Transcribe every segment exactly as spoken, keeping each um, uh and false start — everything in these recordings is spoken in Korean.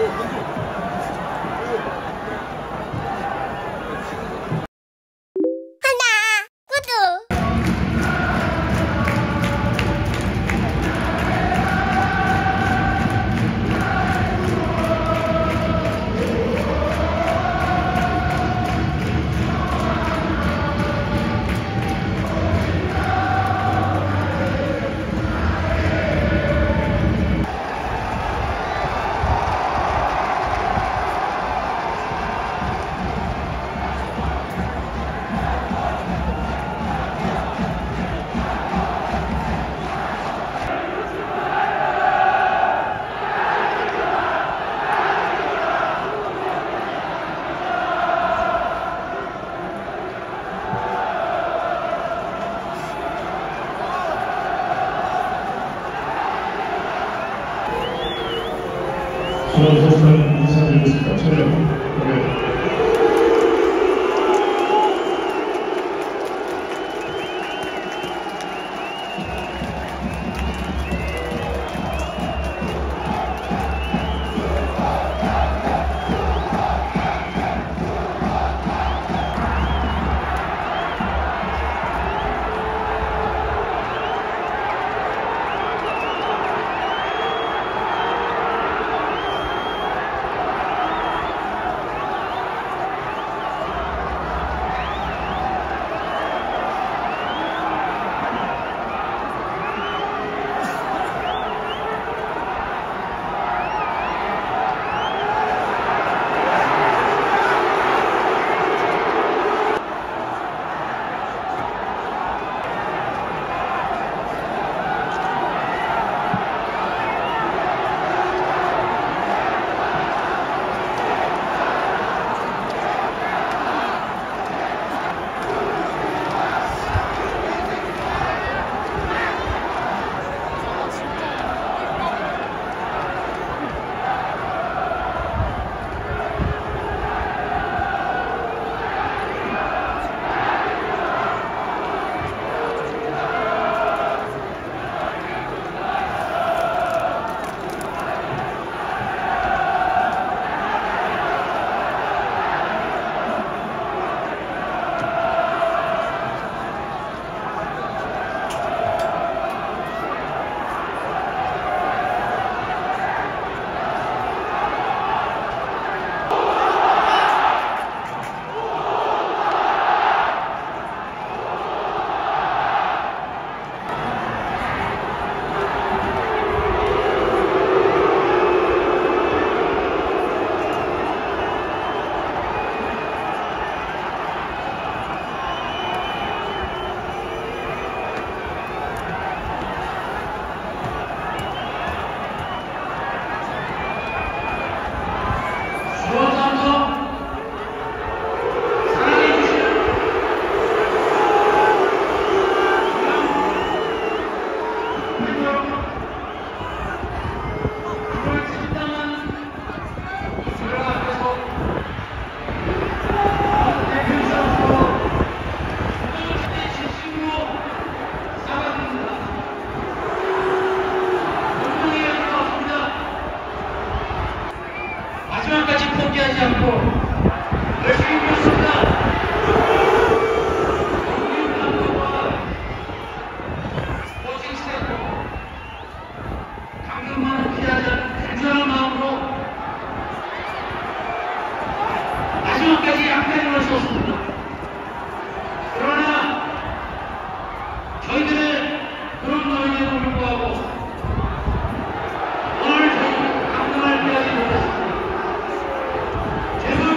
수고하셨다는 인사드리겠습니다. 촬영. 네. 마지막까지 포기하지 않고 열심히 뛰었습니다. 국민 감독과 코칭 스태프 강등만은 피하지 않는 간절한 마음으로 마지막까지 양편을 섰습니다. 그러나 저희들의 그런 노력에도 불구하고 오늘 저희는 강등을 피하지 못했습니다. 제발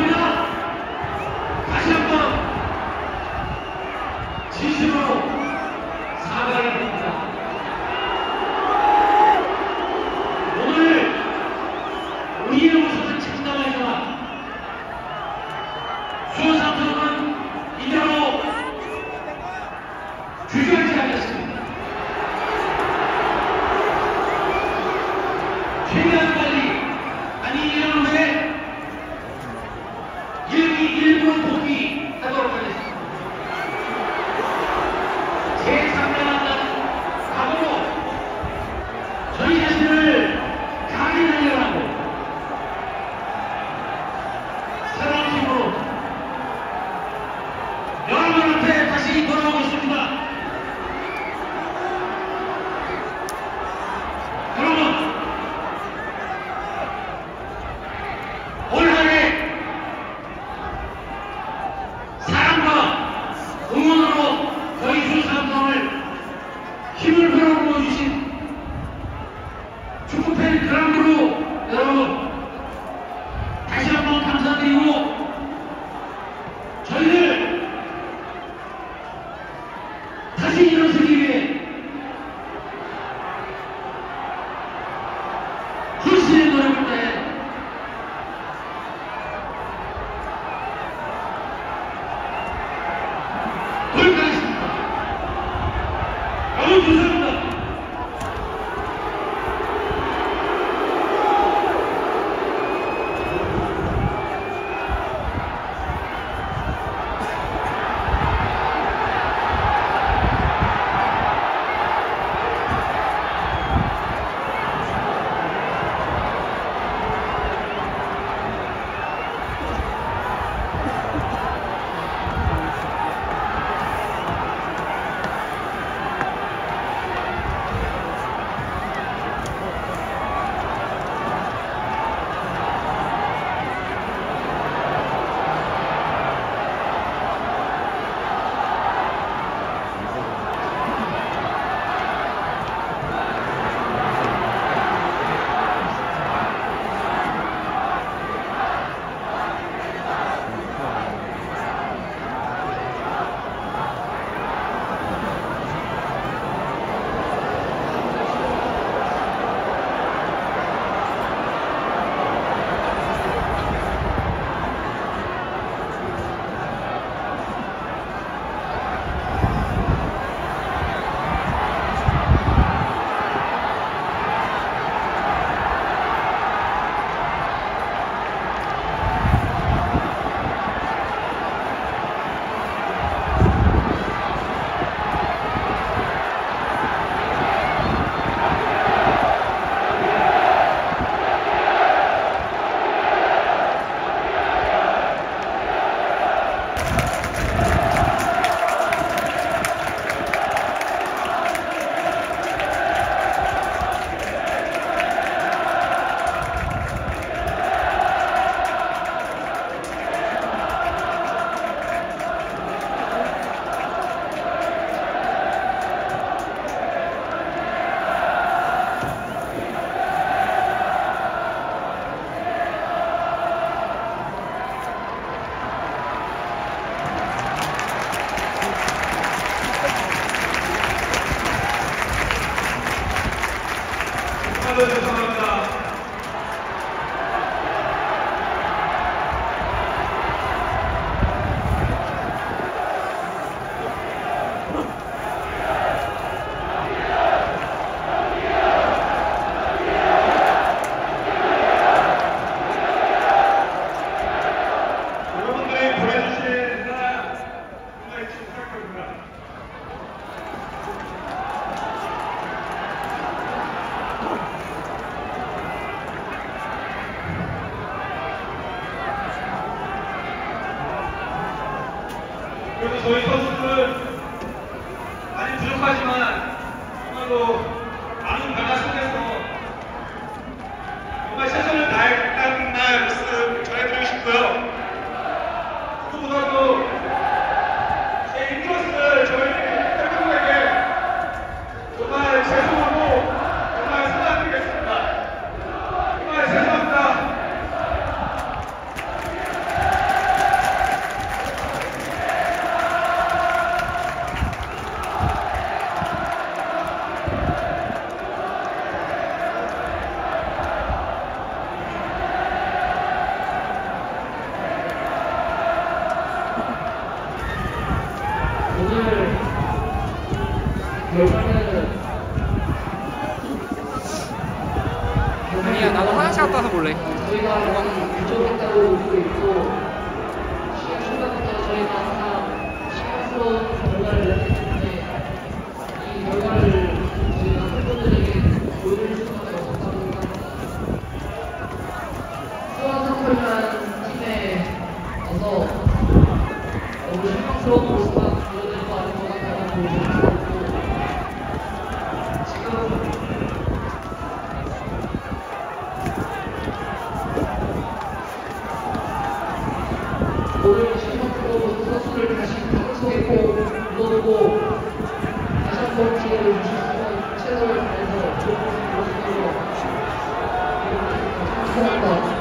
그래서 저희 선수들은 많이 부족하지만 정말로 많은 변화 속에서 정말 최선을 다했다는 말씀 전해드리고 싶고요. 그보다도 제 인트로스를 저희 팬분들에게 정말 죄송하고 정말 사과드리겠습니다. 정말 죄송합니다. 아니야, 나도 화장실 갔다 와서 볼래. 저희가 많이 부족했다고 느끼고 있고 시즌 초반부터 저희가 항상 실망스러운 결과를 냈기 때문에 이 결과를 저희가 팬분들에게 보여드릴 수밖에 없었다고 생각합니다. 수원사설이라는 팀에 와서 너무 실망스러운 모습만 보여드릴 거 아닌 것 같다는 보여드릴 수 있고 지금 오늘 시즌으로 선수를 다시 방송에 꼭 불러두고 다시 한번 기회를 주실 수 있는 최선을 다해서 좋은 모습을 보여주도록 감사합니다.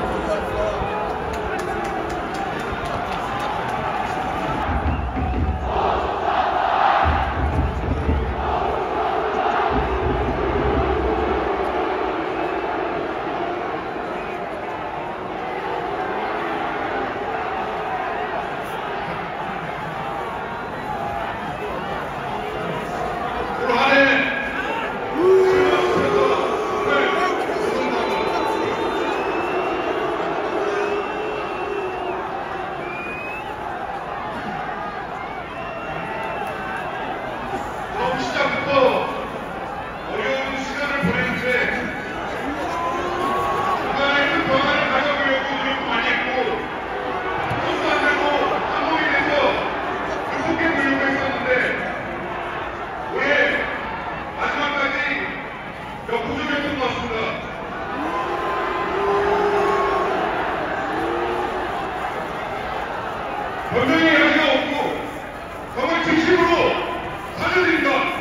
처음 시작부터 어려운 시간을 보냈는데 중간에 큰 변화를 가져보려고 노력도 많이 했고 선수 안 되고 한국이 돼서 극복해 보려고 했었는데 올해 마지막까지 역부족이었던 것 같습니다. 변명의 여지가 없고 정말 진심으로 사죄드립니다.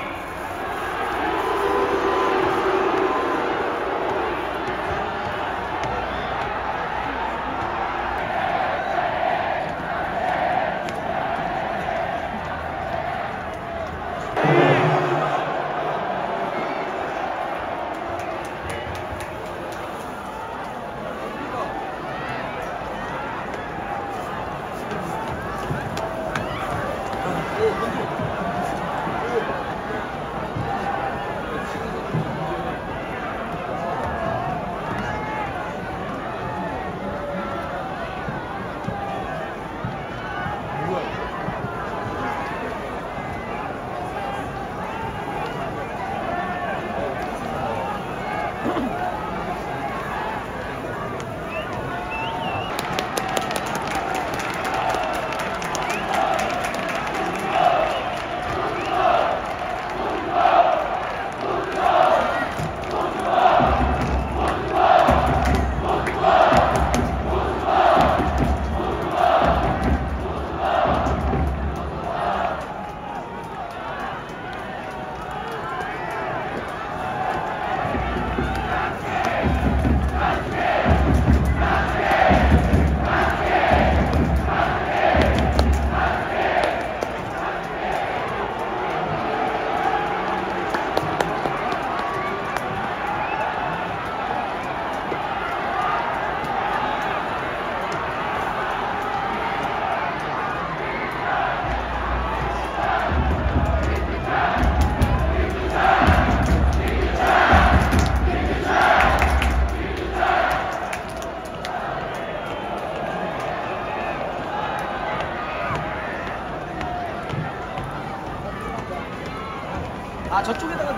아, 저쪽에다가